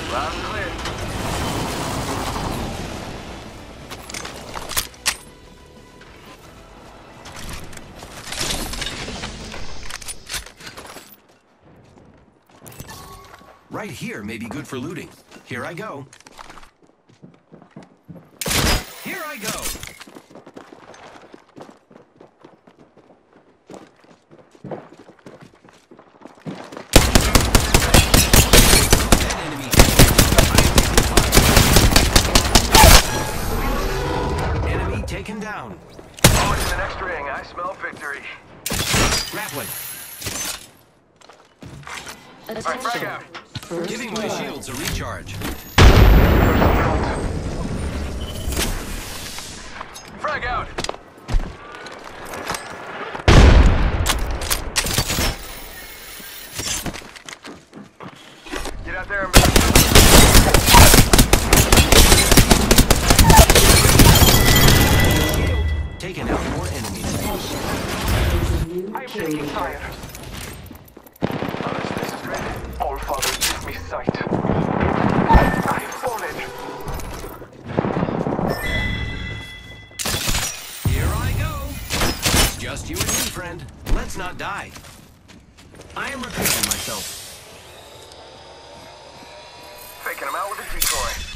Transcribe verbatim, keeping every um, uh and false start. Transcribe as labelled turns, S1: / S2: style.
S1: Loud and clear.
S2: Right here may be good for looting. Here I go. Here I go! Dead enemy. Enemy taken down.
S1: On to the next ring. I smell victory.
S2: Grappling.
S1: Alright, frag out.
S3: First
S2: Giving my
S3: blood.
S2: shields a recharge.
S1: Frag out. Get out there and
S2: Taking out more enemies.
S1: I am taking fire. Oh, this place is red. All Father, give me sight. I have fallen.
S2: Here I go. It's just you and me, friend. Let's not die. I am repeating myself.
S1: Faking him out with a decoy.